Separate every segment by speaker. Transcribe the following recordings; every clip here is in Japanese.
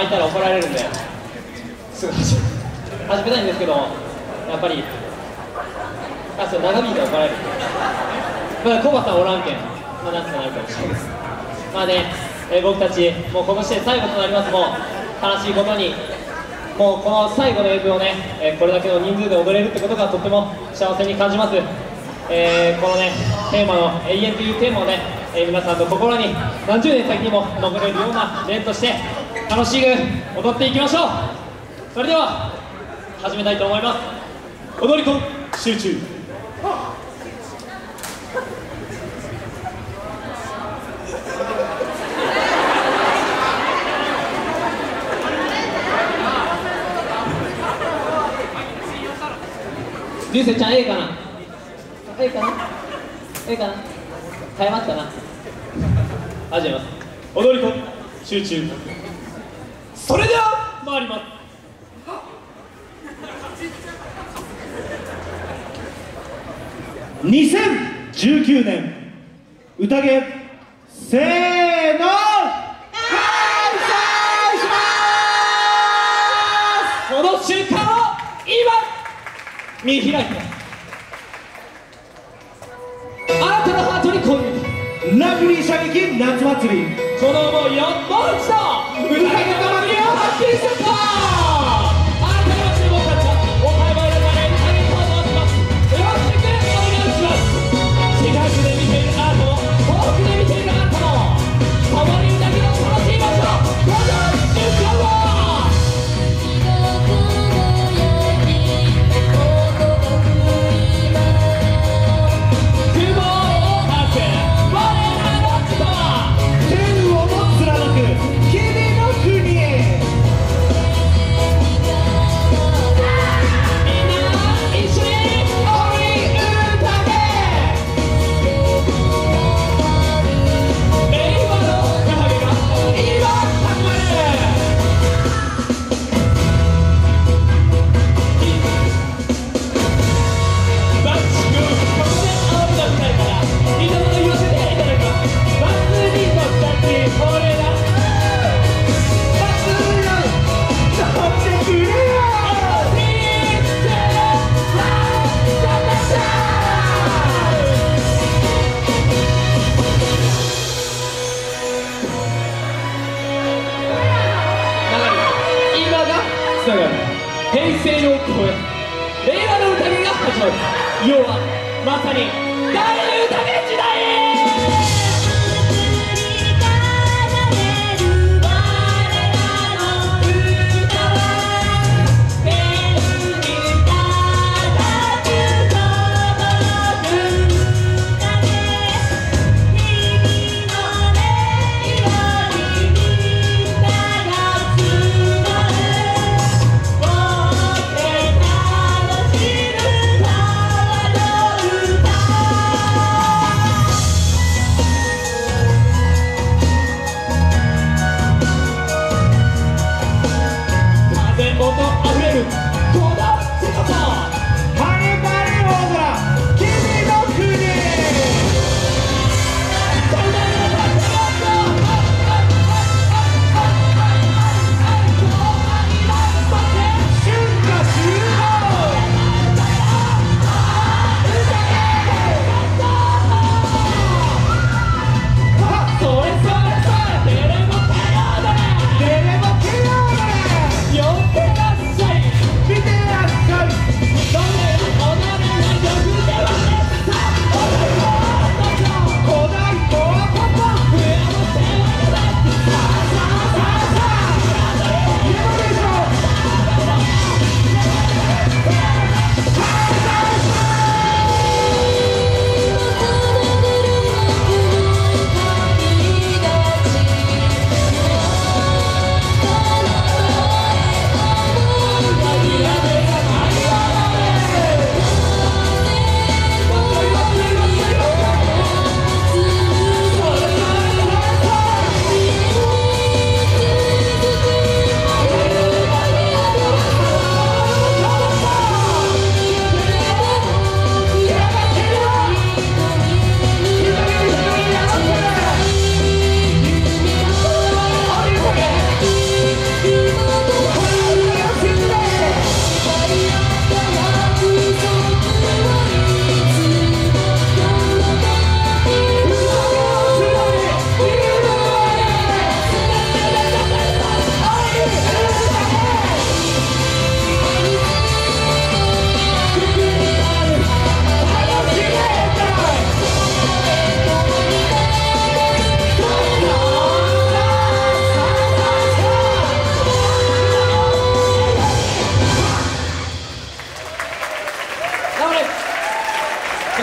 Speaker 1: いたら怒られるんですぐ始めたいんですけど、やっぱりそう長引いて怒られる。まだコバさんおらんけん、なんとかなるかもしれないです。まあね、僕たちもうこの試合最後となります。もう悲しいことにもうこの最後の演舞をね、これだけの人数で踊れるってことがとっても幸せに感じます。このねテーマの永遠というテーマをね、皆さんの心に何十年先にも残れるような連として楽しく踊っていきましょう。それでは始めたいと思います。踊り子集中。流星ちゃん、かな変えますかな。始めます。踊り子集中。それでは参ります。
Speaker 2: 2019年宴せーの開催します。
Speaker 1: この瞬間を今見開いて、あなたのハートに込め
Speaker 2: ラグビー射撃夏祭り、
Speaker 1: この思いをもう一度宴の祭りを発揮すると、あなたの注目たちはお買い物で宴に登場します。よろしくお願いします。近くで見ているあなたも遠くで見ているあなたも共に宴を楽しみましょう。この瞬間を平成を超え令和の宴が始まる。要はまさに大宴時代。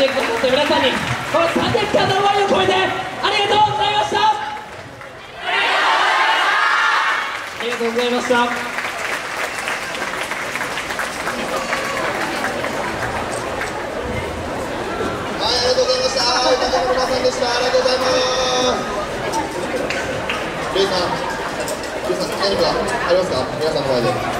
Speaker 1: てくださった皆さんにこの3年間の思いを込めてありがとうございました。ありがとうございました。
Speaker 3: ありがとうございました。歌の皆さんでした。ありがとうございます。レイさん何かありますか？皆さんの前で。